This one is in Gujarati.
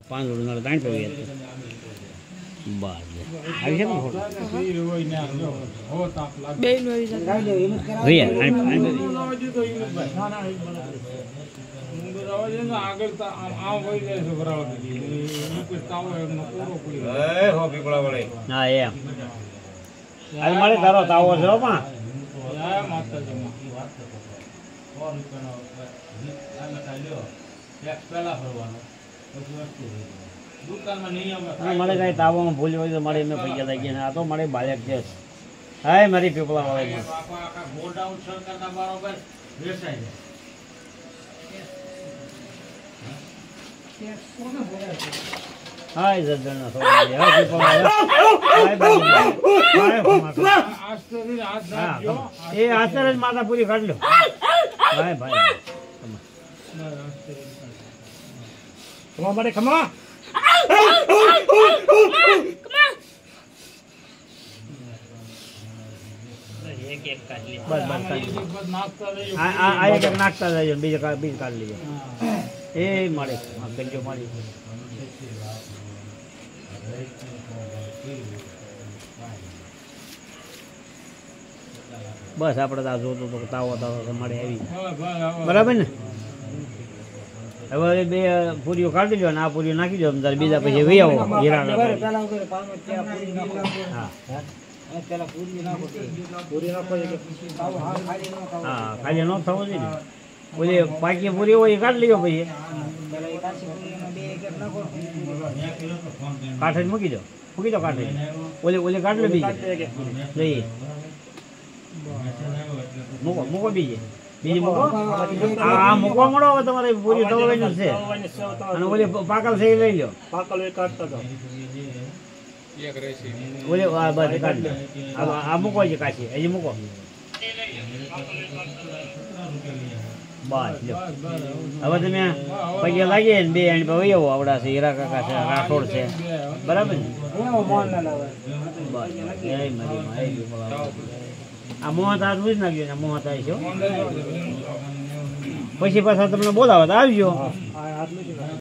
5 રૂપિયા ત્રણ પડી બસ આવી છે હા એમ મળે તારો તાવો છે પણ મારે કઈ તાવામાં ભૂલ હોય તો મારે એમને પૈસા થઈ ગયા આ તો મારે બાળક છે હા મારી પીપળા વાળી હા એ આસ્તર જ માતા પૂરી કાઢ લો ભાઈ ભાઈ ખમા મારે ખમા નાખતા જજો બીજું કાઢી લેજો એ મળે ગંજો મળી બસ આપણે તો જોતું તો તાવો તાવો મળે આવી બરાબર ને હવે બે પૂરીઓ કાઢી લો ને આ પૂરીઓ નાખી દો તારે બીજા પછી વી આવો હીરા હા ખાલી ન થવો જોઈએ ઓલી પાકી પૂરી હોય કાઢી લ્યો પછી કાંઠે મૂકી દો કાંઠે ઓલી કાઢ લો બીજી લઈએ મૂકો બીજી મૂકો આ મૂકવા મળો હવે તમારે પૂરી તળવાની છે અને ઓલી પાકલ છે એ લઈ લો ઓલી બસ કાઢી લો આ મૂકો છે કાચી હજી મૂકો બસ લો હવે તમે પૈસા લાગીએ ને બે એની પર વહી આવો આવડા છે હીરા કાકા છે રાઠોડ છે બરાબર ને આ મોહત હાથ જ નાખ્યો ને મોહત આવી છે પછી પાછા તમને બોલાવો તો આવજો